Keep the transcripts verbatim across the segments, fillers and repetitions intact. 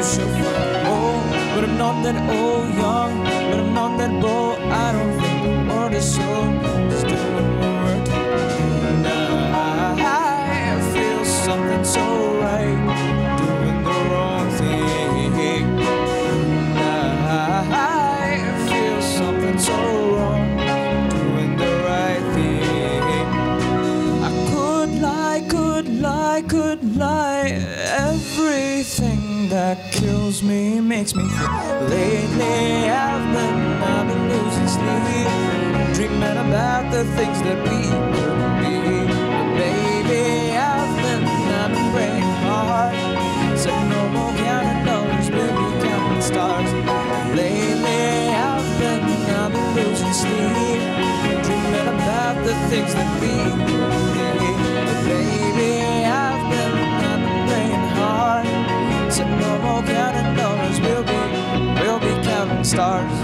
so old, but I'm not that old, young, but I'm not that bold. I don't think the world is so. Just doing what we're doing. And I feel something so right, doing the wrong thing. And I feel something so wrong, doing the right thing. I could lie, could lie, could lie. Everything that kills me makes me feel. Lately I've been, I've been losing sleep, dreaming about the things that we could be. But baby, I've been, I've been praying hard. Said no more counting dollars, we'll be counting stars. Lately I've been, I've been losing sleep, dreaming about the things that we could be. But baby, I've been, I've been praying hard. Said no more counting dollars, we'll be, we'll be counting stars.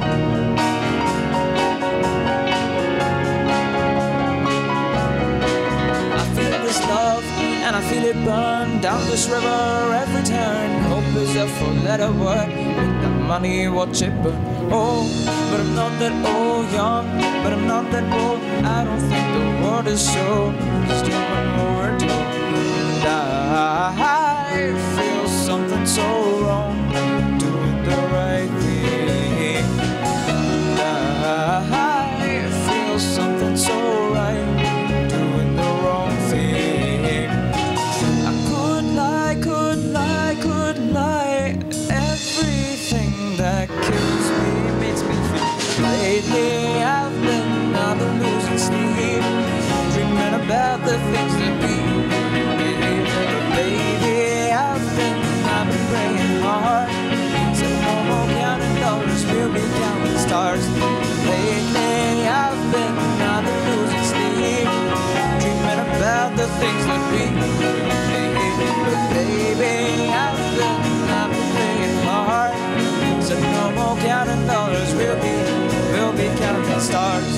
I feel this love and I feel it burn down this river every turn. Hope is a four-letter word, with the money watch it burn. Oh, but I'm not that old, young, but I'm not that old. I don't think the world is so. Just doing what we're doing. And I feel something so wrong, doing the right thing. And I feel something so right, doing the wrong thing. I could lie, could lie, could lie. Everything that kills me makes me feel. Lately I've been, I've been losing sleep, dreaming about the things that we did. But baby, I've been, I've been praying hard. Said no more counting dollars, we'll be counting stars. Lately I've been, I've been losing sleep, dreaming about the things that we did. But baby, I've been, I've been praying hard. Said no more counting dollars, we'll be, we'll be counting stars.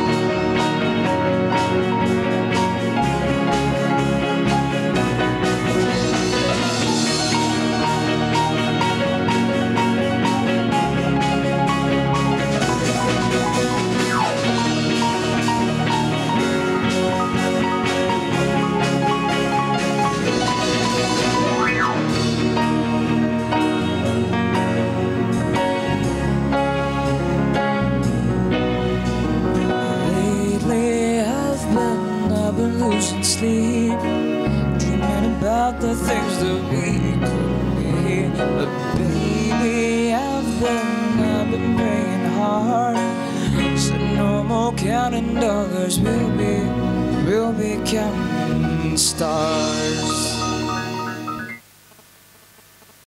Losing sleep, dreaming about the things that we could be. But baby, I've been, I've been praying hard. So no more counting dollars, we'll be, we'll be counting stars.